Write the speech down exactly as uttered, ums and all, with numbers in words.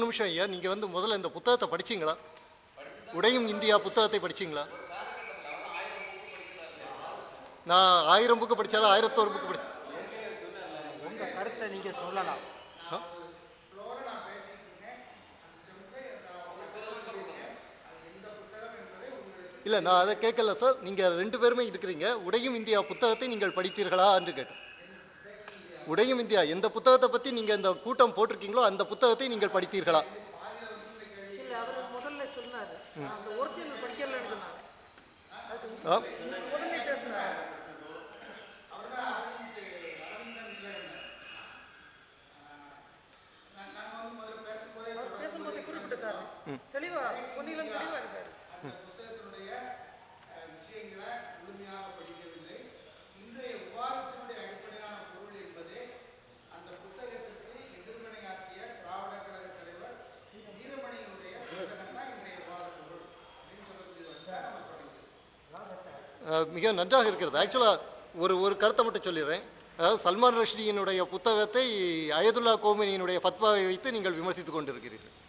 நிமிஷம் ஐயா, நீங்கள் வந்து முதல்ல இந்த புத்தகத்தை படிச்சிங்களா? உடையும் இந்தியா புத்தகத்தை படிச்சிங்களா? நான் ஆயிரம் புக்கு படித்தாலும் ஆயிரத்தோரு புக்கு படித்தேன். உங்கள் கருத்தை நீங்கள் சொல்லலாம். இல்லை, நான் அதை கேட்கல சார். நீங்கள் ரெண்டு பேருமே இருக்கிறீங்க. உடையும் இந்தியா புத்தகத்தை நீங்கள் படித்தீர்களா என்று கேட்டேன். உடையும் இந்தியா எந்த புத்தகத்தை பற்றி நீங்கள் இந்த கூட்டம் போட்டிருக்கீங்களோ அந்த புத்தகத்தை நீங்கள் படித்தீர்களா? மிக நன்றாக இருக்கிறது. ஆக்சுவலாக ஒரு ஒரு கருத்தை மட்டும் சொல்லிடுறேன். அதாவது சல்மான் ரஷ்டியினுடைய புத்தகத்தை அயதுல்லா கோமேனியினுடைய ஃபத்வாவை வைத்து நீங்கள் விமர்சித்து கொண்டிருக்கிறீர்கள்.